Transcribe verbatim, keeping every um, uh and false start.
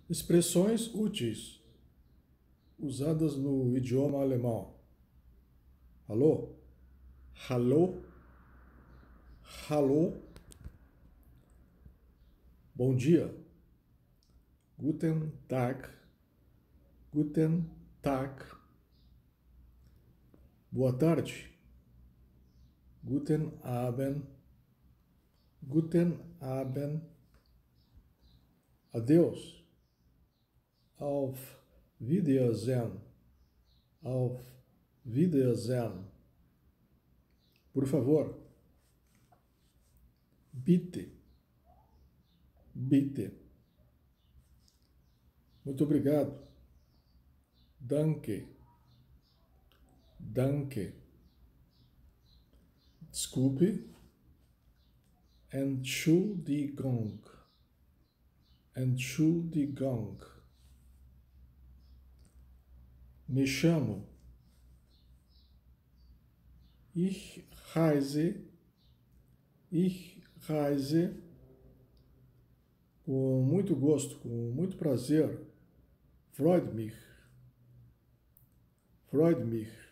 Expressões úteis usadas no idioma alemão. Alô? Hallo? Hallo? Bom dia. Guten Tag. Guten Tag. Boa tarde. Guten Abend. Guten Abend. Adeus. Auf Wiedersehen. Auf Wiedersehen. Por favor. Bitte. Bitte. Muito obrigado. Danke. Danke. Desculpe. Entschuldigung. Entschuldigung. Me chamo. Ich reise. Ich reise. Com muito gosto, com muito prazer. Freut mich. Freut mich.